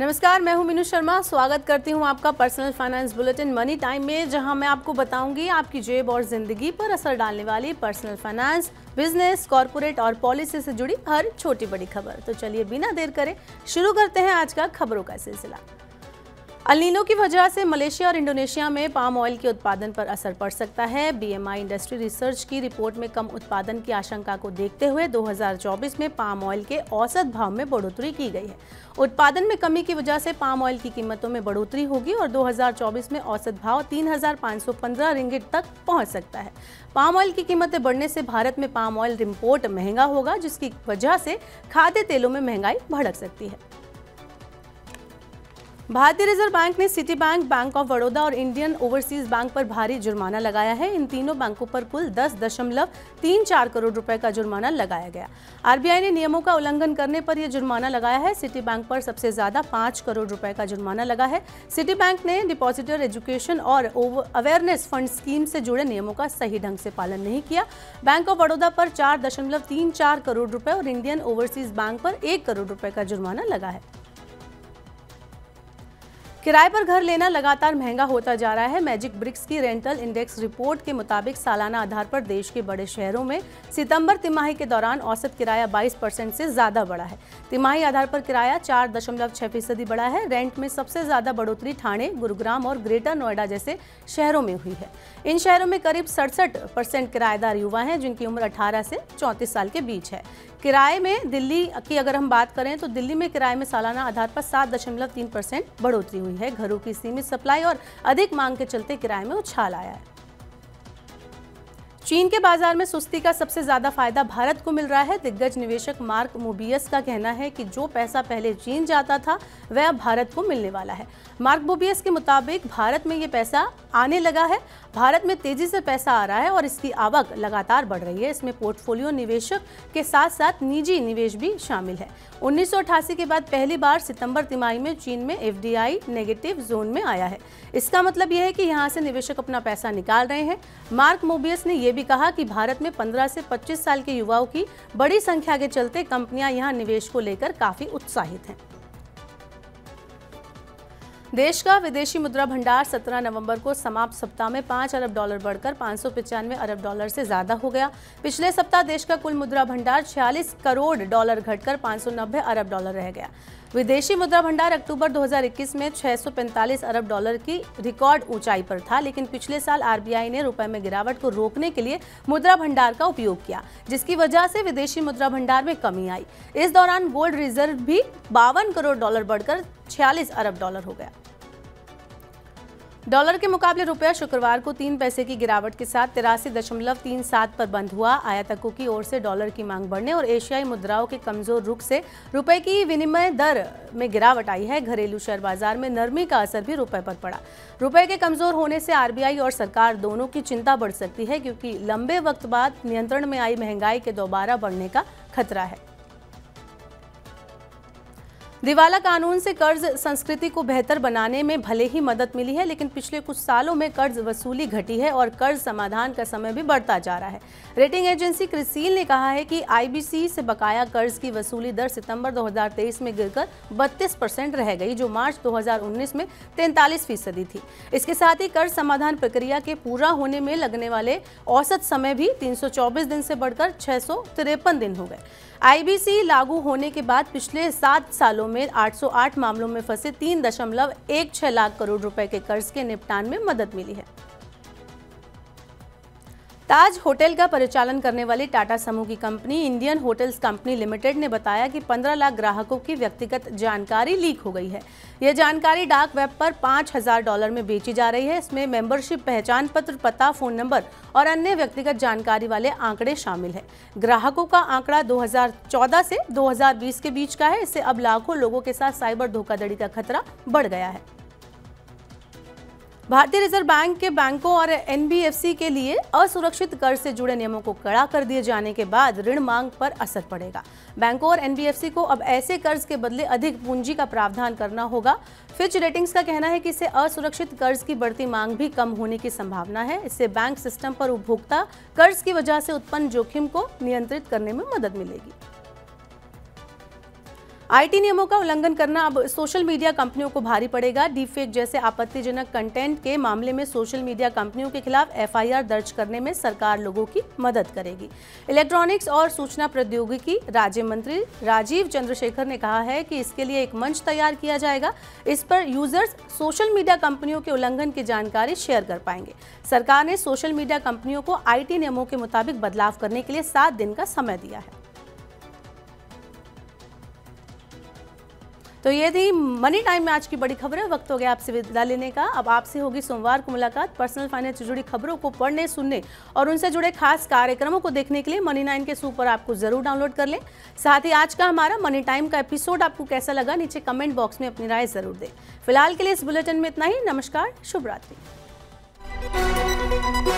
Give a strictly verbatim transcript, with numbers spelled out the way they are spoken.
नमस्कार, मैं हूं मीनू शर्मा। स्वागत करती हूं आपका personal finance bulletin money time में, जहां मैं आपको बताऊंगी आपकी जेब और जिंदगी पर असर डालने वाली पर्सनल फाइनेंस, बिजनेस, कॉर्पोरेट और पॉलिसी से जुड़ी हर छोटी बड़ी खबर। तो चलिए बिना देर करे शुरू करते हैं आज का खबरों का सिलसिला। अल नीनो की वजह से मलेशिया और इंडोनेशिया में पाम ऑयल के उत्पादन पर असर पड़ सकता है। बीएमआई इंडस्ट्री रिसर्च की रिपोर्ट में कम उत्पादन की आशंका को देखते हुए दो हज़ार चौबीस में पाम ऑयल के औसत भाव में बढ़ोतरी की गई है। उत्पादन में कमी की वजह से पाम ऑयल की कीमतों में बढ़ोतरी होगी और दो हज़ार चौबीस में औसत भाव तीन हज़ार पाँच सौ पंद्रह रिंगिट तक पहुंच सकता है। पाम ऑयल की कीमतें बढ़ने से भारत में पाम ऑयल इम्पोर्ट महंगा होगा, जिसकी वजह से खाद्य तेलों में महंगाई भड़क सकती है। भारतीय रिजर्व बैंक ने Citibank, bank of Baroda और इंडियन ओवरसीज बैंक पर भारी जुर्माना लगाया है। इन तीनों बैंकों पर कुल दस दशमलव तीन चार करोड़ रुपए का जुर्माना लगाया गया। आरबीआई ने नियमों का उल्लंघन करने पर यह जुर्माना लगाया है। सिटी बैंक पर सबसे ज्यादा पाँच करोड़ रुपए का जुर्माना लगा है। सिटी बैंक ने डिपॉजिटर एजुकेशन और अवेयरनेस फंड स्कीम से जुड़े नियमों का सही ढंग से पालन नहीं किया। बैंक ऑफ बड़ौदा पर चार दशमलव तीन चार करोड़ रुपए और इंडियन ओवरसीज बैंक पर एक करोड़ रुपए का जुर्माना लगा है। किराए पर घर लेना लगातार महंगा होता जा रहा है। मैजिक ब्रिक्स की रेंटल इंडेक्स रिपोर्ट के मुताबिक सालाना आधार पर देश के बड़े शहरों में सितंबर तिमाही के दौरान औसत किराया बाईस परसेंट से ज्यादा बढ़ा है। तिमाही आधार पर किराया चार दशमलव छह फीसदी बढ़ा है। रेंट में सबसे ज्यादा बढ़ोतरी ठाणे, गुरुग्राम और ग्रेटर नोएडा जैसे शहरों में हुई है। इन शहरों में करीब सड़सठ परसेंट किराएदार युवा हैं, जिनकी उम्र अठारह से चौंतीस साल के बीच है। किराए में दिल्ली की अगर हम बात करें तो दिल्ली में किराए में सालाना आधार पर सात दशमलव तीन परसेंट बढ़ोतरी हुई है। घरों की सीमित सप्लाई और अधिक मांग के चलते किराए में उछाल आया है। चीन के बाजार में सुस्ती का सबसे ज्यादा फायदा भारत को मिल रहा है। दिग्गज निवेशक मार्क मोबियस का कहना है कि जो पैसा पहले चीन जाता था वह अब भारत को मिलने वाला है। मार्क मोबियस के मुताबिक भारत में ये पैसा आने लगा है। भारत में तेजी से पैसा आ रहा है और इसकी आवक लगातार बढ़ रही है। इसमें पोर्टफोलियो निवेशक के साथ साथ निजी निवेश भी शामिल है। उन्नीस सौ अट्ठासी के बाद पहली बार सितंबर तिमाही में चीन में एफडीआई नेगेटिव जोन में आया है। इसका मतलब यह है कि यहाँ से निवेशक अपना पैसा निकाल रहे हैं। मार्क मोबियस ने यह भी कहा कि भारत में पंद्रह से पच्चीस साल के युवाओं की बड़ी संख्या के चलते कंपनियां यहां निवेश को लेकर काफी उत्साहित हैं। देश का विदेशी मुद्रा भंडार सत्रह नवंबर को समाप्त सप्ताह में पाँच अरब डॉलर बढ़कर पाँच सौ पचानवे अरब डॉलर से ज्यादा हो गया। पिछले सप्ताह देश का कुल मुद्रा भंडार छियालीस करोड़ डॉलर घटकर पाँच सौ नब्बे अरब डॉलर रह गया। विदेशी मुद्रा भंडार अक्टूबर दो हज़ार इक्कीस में छह सौ पैंतालीस अरब डॉलर की रिकॉर्ड ऊंचाई पर था, लेकिन पिछले साल आरबीआई ने रुपए में गिरावट को रोकने के लिए मुद्रा भंडार का उपयोग किया, जिसकी वजह से विदेशी मुद्रा भंडार में कमी आई। इस दौरान गोल्ड रिजर्व भी बावन करोड़ डॉलर बढ़कर छियालीस अरब डॉलर हो गया। डॉलर के मुकाबले रुपया शुक्रवार को तीन पैसे की गिरावट के साथ तिरासी दशमलव तीन सात पर बंद हुआ। आयातकों की ओर से डॉलर की मांग बढ़ने और एशियाई मुद्राओं के कमजोर रुख से रुपए की विनिमय दर में गिरावट आई है। घरेलू शेयर बाजार में नरमी का असर भी रुपए पर पड़ा। रुपए के कमजोर होने से आरबीआई और सरकार दोनों की चिंता बढ़ सकती है, क्योंकि लंबे वक्त बाद नियंत्रण में आई महंगाई के दोबारा बढ़ने का खतरा है। दिवाला कानून से कर्ज संस्कृति को बेहतर बनाने में भले ही मदद मिली है, लेकिन पिछले कुछ सालों में कर्ज वसूली घटी है और कर्ज समाधान का समय भी बढ़ता जा रहा है। रेटिंग एजेंसी क्रिसिल ने कहा है कि आईबीसी से बकाया कर्ज की वसूली दर सितंबर दो हज़ार तेईस में गिरकर बत्तीस परसेंट रह गई, जो मार्च दो हज़ार उन्नीस में तैंतालीस फीसदी थी। इसके साथ ही कर्ज समाधान प्रक्रिया के पूरा होने में लगने वाले औसत समय भी तीन सौ चौबीस दिन से बढ़कर छह सौ तिरपन दिन हो गए। आईबीसी लागू होने के बाद पिछले सात सालों में आठ सौ आठ मामलों में फंसे तीन दशमलव एक छह लाख करोड़ रुपए के कर्ज के निपटान में मदद मिली है। ताज होटल का परिचालन करने वाली टाटा समूह की कंपनी इंडियन होटल्स कंपनी लिमिटेड ने बताया कि पंद्रह लाख ग्राहकों की व्यक्तिगत जानकारी लीक हो गई है। यह जानकारी डार्क वेब पर पाँच हज़ार डॉलर में बेची जा रही है। इसमें मेंबरशिप, पहचान पत्र, पता, फोन नंबर और अन्य व्यक्तिगत जानकारी वाले आंकड़े शामिल हैं। ग्राहकों का आंकड़ा दो हज़ार चौदह से दो हज़ार बीस के बीच का है। इससे अब लाखों लोगों के साथ साइबर धोखाधड़ी का खतरा बढ़ गया है। भारतीय रिजर्व बैंक के बैंकों और एनबीएफसी के लिए असुरक्षित कर्ज से जुड़े नियमों को कड़ा कर दिए जाने के बाद ऋण मांग पर असर पड़ेगा। बैंकों और एनबीएफसी को अब ऐसे कर्ज के बदले अधिक पूंजी का प्रावधान करना होगा। फिच रेटिंग्स का कहना है कि इससे असुरक्षित कर्ज की बढ़ती मांग भी कम होने की संभावना है। इससे बैंक सिस्टम पर उपभोक्ता कर्ज की वजह से उत्पन्न जोखिम को नियंत्रित करने में मदद मिलेगी। आईटी नियमों का उल्लंघन करना अब सोशल मीडिया कंपनियों को भारी पड़ेगा। डीपफेक जैसे आपत्तिजनक कंटेंट के मामले में सोशल मीडिया कंपनियों के खिलाफ एफआईआर दर्ज करने में सरकार लोगों की मदद करेगी। इलेक्ट्रॉनिक्स और सूचना प्रौद्योगिकी राज्य मंत्री राजीव चंद्रशेखर ने कहा है कि इसके लिए एक मंच तैयार किया जाएगा। इस पर यूजर्स सोशल मीडिया कंपनियों के उल्लंघन की जानकारी शेयर कर पाएंगे। सरकार ने सोशल मीडिया कंपनियों को आईटी नियमों के मुताबिक बदलाव करने के लिए सात दिन का समय दिया है। तो ये थी मनी टाइम में आज की बड़ी खबरें। वक्त हो गया आपसे विदा लेने का। अब आपसे होगी सोमवार को मुलाकात। पर्सनल फाइनेंस से जुड़ी खबरों को पढ़ने, सुनने और उनसे जुड़े खास कार्यक्रमों को देखने के लिए मनी नाइन के सुपर ऐप को जरूर डाउनलोड कर लें। साथ ही आज का हमारा मनी टाइम का एपिसोड आपको कैसा लगा, नीचे कमेंट बॉक्स में अपनी राय जरूर दें। फिलहाल के लिए इस बुलेटिन में इतना ही। नमस्कार, शुभ रात्रि।